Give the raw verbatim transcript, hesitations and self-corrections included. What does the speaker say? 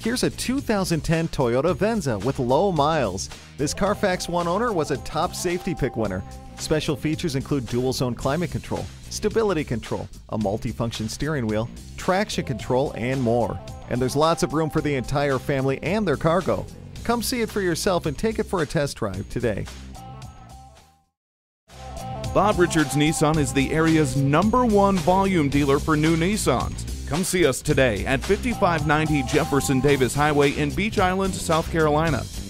Here's a two thousand ten Toyota Venza with low miles. This CarFax One Owner was a top safety pick winner. Special features include dual-zone climate control, stability control, a multi-function steering wheel, traction control, and more. And there's lots of room for the entire family and their cargo. Come see it for yourself and take it for a test drive today. Bob Richards Nissan is the area's number one volume dealer for new Nissans. Come see us today at fifty-five ninety Jefferson Davis Highway in Beach Island, South Carolina.